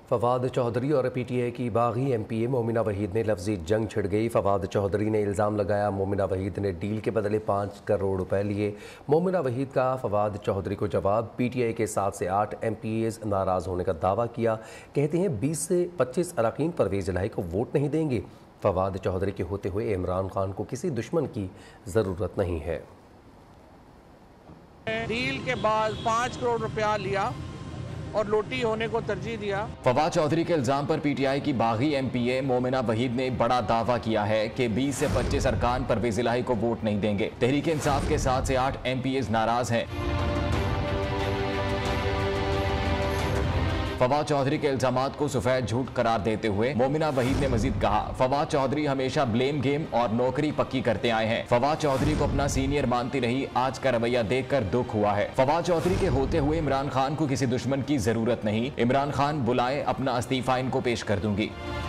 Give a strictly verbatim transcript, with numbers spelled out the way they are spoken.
फवाद चौधरी और पीटीआई की बागी एमपीए मोमिना वहीद ने लफ्जी जंग छिड़ गई। फवाद चौधरी ने इल्ज़ाम लगाया मोमिना वहीद ने डील के बदले पाँच करोड़ रुपए लिए। मोमिना वहीद का फवाद चौधरी को जवाब। पीटीआई के सात से आठ एमपीएज नाराज़ होने का दावा किया। कहते हैं बीस से पच्चीस अरकान परवेज़ इलाही को वोट नहीं देंगे। फवाद चौधरी के होते हुए इमरान खान को किसी दुश्मन की ज़रूरत नहीं है। डील के बाद पाँच करोड़ रुपया लिया और लोटी होने को तरजीह दिया। फवाद चौधरी के इल्जाम पर पीटीआई की बागी एमपीए मोमिना वहीद ने बड़ा दावा किया है कि बीस से पच्चीस अरकान परवेज़ इलाही को वोट नहीं देंगे। तहरीक इंसाफ के सात से आठ एमपीएज नाराज हैं। फवाद चौधरी के इल्जामात को सफेद झूठ करार देते हुए मोमिना वहीद ने मजीद कहा, फवाद चौधरी हमेशा ब्लेम गेम और नौकरी पक्की करते आए हैं। फवाद चौधरी को अपना सीनियर मानती रही, आज का रवैया देखकर दुख हुआ है। फवाद चौधरी के होते हुए इमरान खान को किसी दुश्मन की जरूरत नहीं। इमरान खान बुलाए, अपना इस्तीफा इनको पेश कर दूंगी।